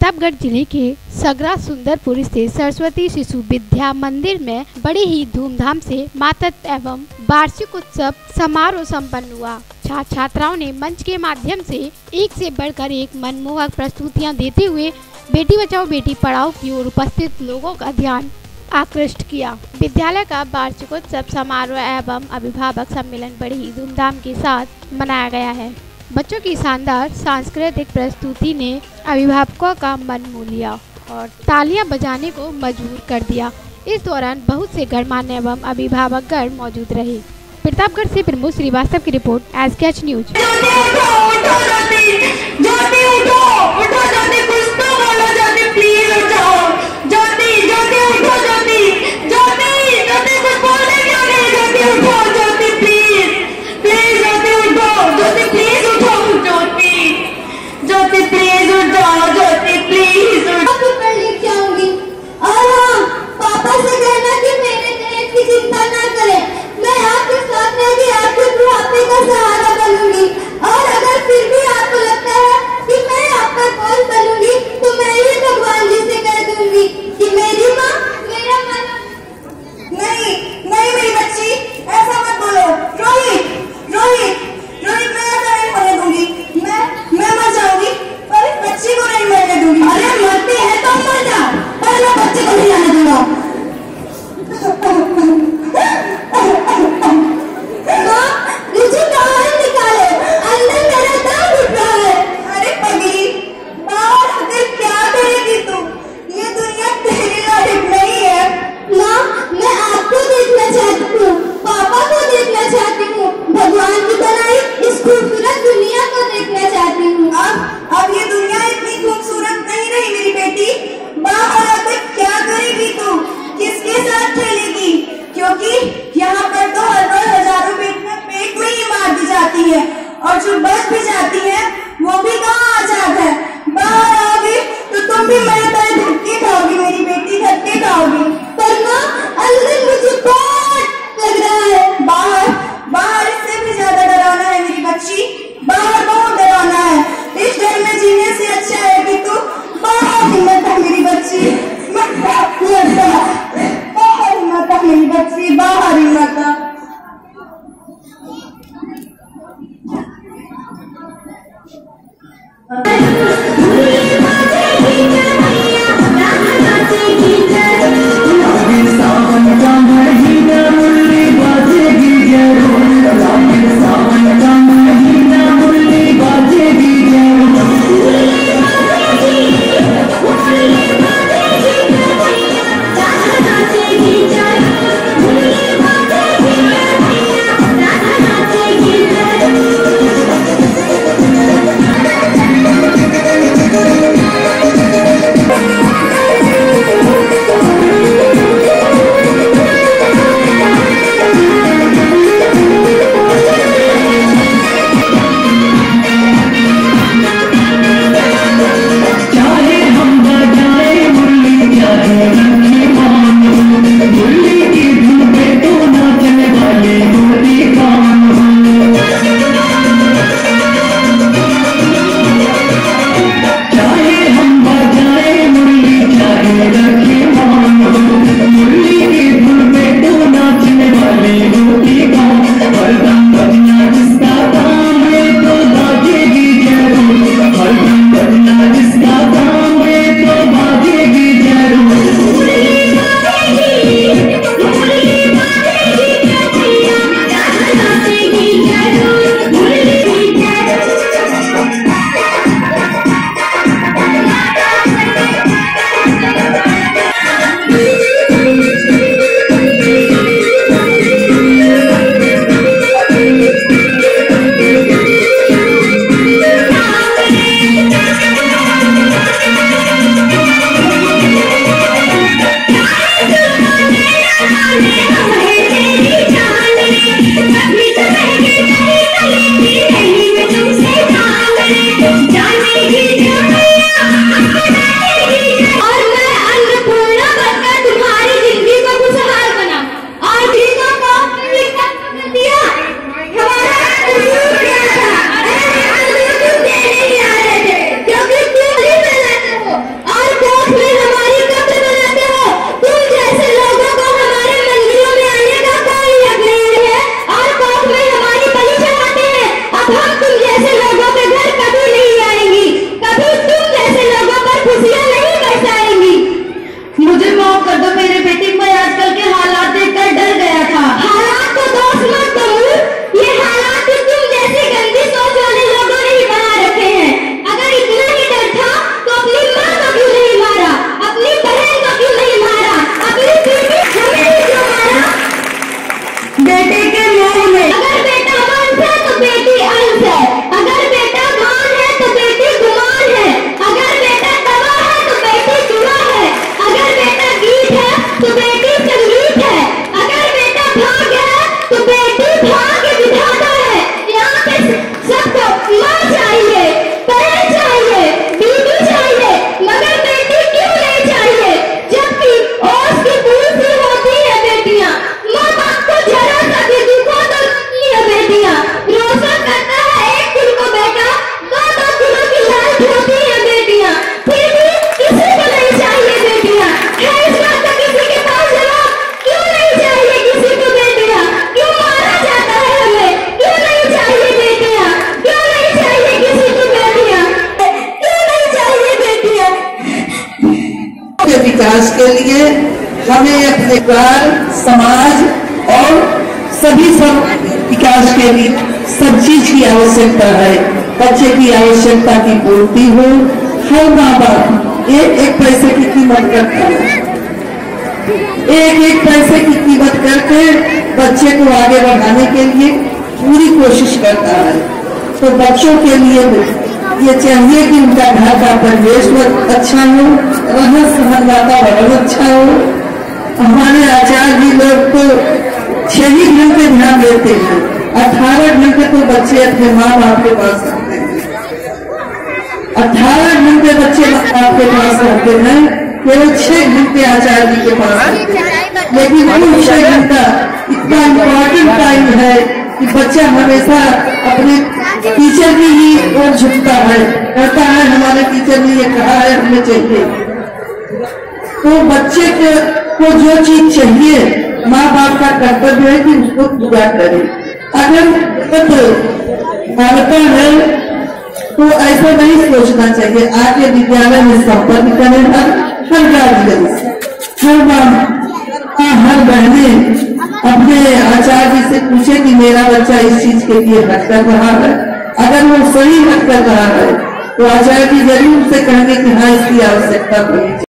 प्रतापगढ़ जिले के सगरा सुंदरपुर स्थित सरस्वती शिशु विद्या मंदिर में बड़े ही धूमधाम से मातृत्व एवं वार्षिक उत्सव समारोह संपन्न हुआ। छात्र छात्राओं ने मंच के माध्यम से बढ़कर एक मनमोहक प्रस्तुतियां देते हुए बेटी बचाओ बेटी पढ़ाओ की ओर उपस्थित लोगों का ध्यान आकृष्ट किया। विद्यालय का वार्षिकोत्सव समारोह एवं अभिभावक सम्मेलन बड़े ही धूमधाम के साथ मनाया गया है। बच्चों की शानदार सांस्कृतिक प्रस्तुति ने अभिभावकों का मन मोह लिया और तालियां बजाने को मजबूर कर दिया। इस दौरान बहुत से गणमान्य एवं अभिभावकगण मौजूद रहे। प्रतापगढ़ से प्रमोद श्रीवास्तव की रिपोर्ट, SKH न्यूज। आपके साथ में आपके बुढ़ापे का सहारा बनूंगी और अगर विकास के लिए हमें अपने परिवार, समाज और सभी सब विकास के लिए सब चीज की आवश्यकता है। बच्चे की आवश्यकता की पूर्ति हो। हर माँ बाप एक पैसे की कीमत करता है, एक पैसे की कीमत करके बच्चे को आगे बढ़ाने के लिए पूरी कोशिश करता है। तो बच्चों के लिए ये चाहिए कि उनका घर का परिवेश अच्छा हो, रहन सहन वातावरण अच्छा हो। हमारे आचार्य जी लोग तो 6 ही घंटे ध्यान देते हैं, 18 घंटे तो बच्चे अपने माँ बाप के पास रहते हैं। 18 घंटे बच्चे आपके पास रहते हैं, केवल 6 घंटे आचार्य जी के पास रहते हैं। लेकिन वो 6 घंटा इतना इम्पोर्टेंट टाइम है कि बच्चा हमेशा अपने टीचर की ही ओर झुकता है, कहता है हमारे टीचर ने ये कहा है, हमें चाहिए। तो बच्चे को जो चीज चाहिए माँ बाप का कर्तव्य है कि उसको पूरा करे। अगर मानता है तो ऐसा नहीं सोचना चाहिए। आके विद्यालय में संपर्क करें, हर गार्जियन से, हर माँ, हर बहने अपने आचार्य से पूछे कि मेरा बच्चा इस चीज के लिए हट कर रहा है। अगर वो सही हट कर रहा है तो आचार्य जी जरूर से कहेंगे कि हाँ इसकी आवश्यकता पड़ी।